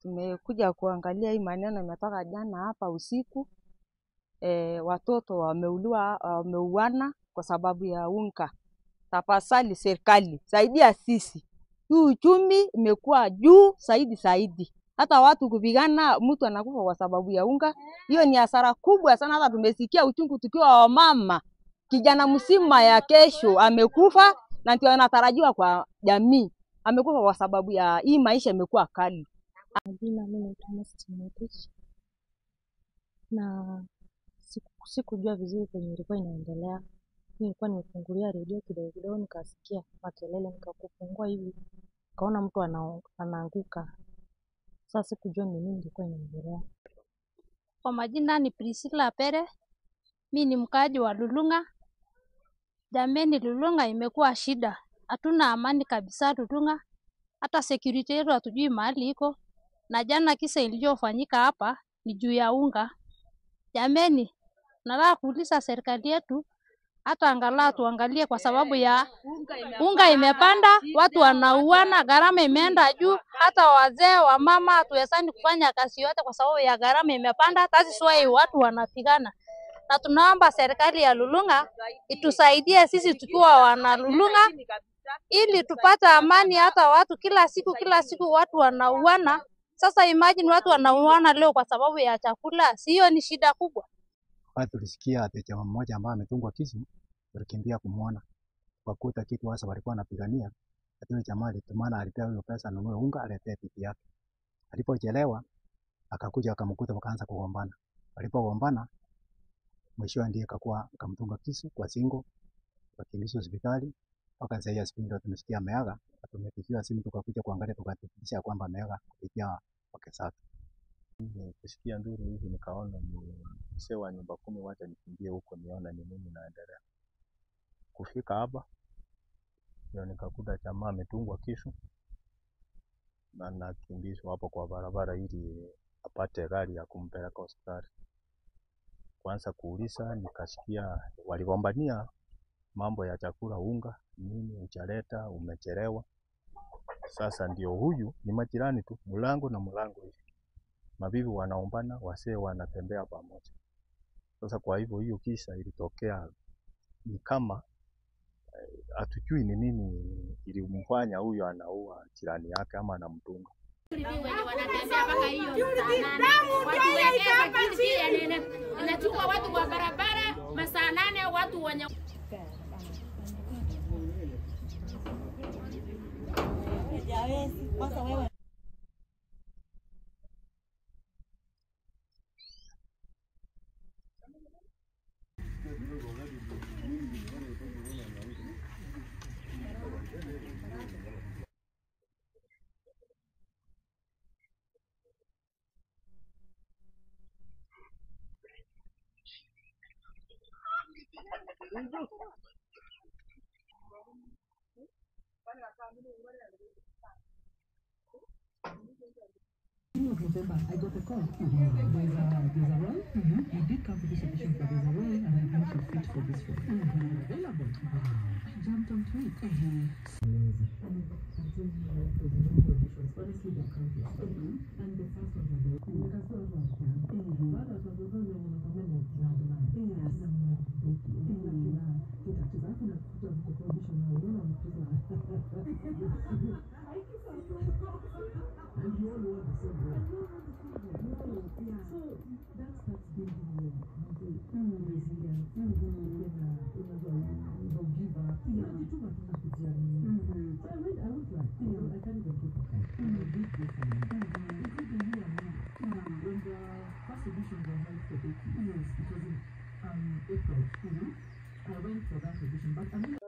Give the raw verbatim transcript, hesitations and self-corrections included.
Tumekuja kuangalia hii maneno imetoka jana hapa usiku. E, watoto wameuliwa, wameuana kwa sababu ya unga. Tafadhali serikali saidia sisi. Hii uchumi imekuwa juu zaidi zaidi. Hata watu kupigana, mtu anakufa kwa sababu ya unga. Hiyo ni hasara kubwa sana. Hata tumesikia uchungu tukiwa wamama. Kijana mzima ya kesho amekufa na ndio anatarajiwa kwa jamii. Amekufa kwa sababu ya hii maisha imekuwa kali. Jina mimi ni Thomas Timothy. Na siku sikujua vizuri kwenye ilikuwa inaendelea. Nilikuwa nimefungulia redio kidogo kidogo nikasikia makelele, nikakufungua hivi kaona mtu anaanguka. Sasa sikujua ni nini ilikuwa inaendelea. Kwa majina ni Priscilla Pere. Mimi ni mkaaji wa Lulunga. Jameni, Lulunga imekuwa shida. Hatuna amani kabisa Lulunga. Hata security yetu hatujui mahali iko. Na jana kisa iliyofanyika hapa ni juu ya unga. Jameni, nataka kuuliza serikali yetu hata angalau tuangalie kwa sababu ya unga imepanda, watu wanauana, gharama imeenda juu, hata wazee wa mama hatuwezani kufanya kazi yote kwa sababu ya gharama imepanda. That's why watu wanapigana. Na tunaomba serikali ya Lulunga itusaidie sisi tukiwa wana Lulunga ili tupate amani. Hata watu kila siku kila siku watu wanauana. Sasa imagine watu wanauana leo kwa sababu ya chakula, sio ni shida kubwa? Watu tulisikia ati jamaa mmoja ambaye ametungwa kisu, tulikimbia kumuona. Wakuta kitu hasa walikuwa wanapigania, ati jamaa alitumana alipewa hiyo pesa anunue unga aletee bibi yake. Alipochelewa akakuja akamkuta wakaanza kugombana. Walipogombana mwisho ndiye akakuwa akamtunga kisu kwa singo, wakimbizwa hospitali. Mpaka sasa hivi ndio tumesikia ameaga. Tumepigiwa simu tukakuja kuangalia tukathibitisha kwamba ameaga kupitia wakesatu. Kusikia nduru hivi nikaona ni mzee wa nyumba kumi, wacha nikimbie huko niona ni nini naendelea. Kufika hapa ndio nikakuta jamaa ametungwa kisu na nakimbizwa hapo kwa barabara ili apate gari ya kumpeleka hospitali. Kwanza kuuliza nikasikia waligombania mambo ya chakula, unga, nini uchaleta, umechelewa. Sasa ndio huyu ni majirani tu, mlango na mlango hivi. Mabibi wanaombana, wasee wanatembea pamoja. Sasa kwa hivyo hiyo kisa ilitokea ni kama hatujui eh, ni nini ilimfanya huyu anaua jirani yake ama anamtunga. Wanatembea mpaka hiyo watu wengine inachukua watu kwa barabara masaa nane watu wenye November, I got a call. Mm-hmm. There's a there's a role. Mm-hmm. You did come to this audition, but there's a role, and I think you fit for this role. Mm-hmm. Available. Wow. I jumped onto it. Mm-hmm. Amazing. And I'm telling you, there's no auditions. Honestly, they can't be. Mm-hmm. And the first one was the mm-hmm. You can still have one. Mm-hmm. But that was the one when you come in and you have the man. Yes. And I'm like, thank you. Mm-hmm. Get up to that and I put on the audition now. You know, I'm just like, and you all want the same way. Yeah. So that's that's building your resilience. When uh, you don't give up, you know, you do what you have to do. So I went, I was like, you know, I can't even keep up. I did this for me. Including you and me. When the first edition was held for Becky, yes, it was in um, April. Mm-hmm. I went for that edition, but I mean,